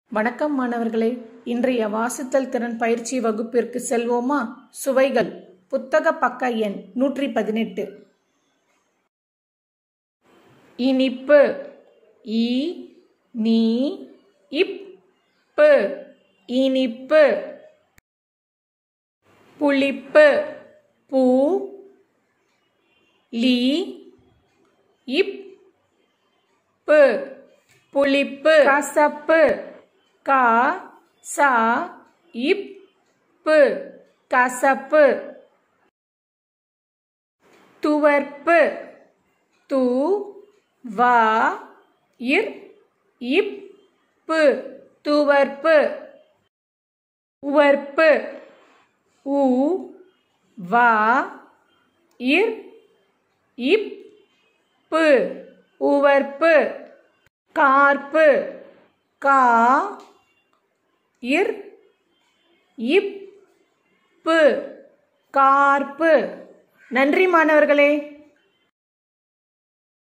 வணக்கம் மாணவர்களே, இன்றைய வாசித்தல் திறன் பயிற்சி வகுப்பிற்கு செல்வோமா? சுவைகள். புத்தக பக்க எண் 118. இனிப்பு. இ நீ இப்பு இனிப்பு. புளிப்பு. பு லி இப்பு புளிப்பு. கசப்பு. கா சா இப்பு கசப்பு. துவர்ப்பு. து வா இர் இப்பு துவர்ப்பு. உவர்ப்பு. உ வா இர் இப்பு உவர்ப்பு. கார்ப்பு. கா இர் இப்பு கார்ப்பு. நன்றி மாணவர்களே.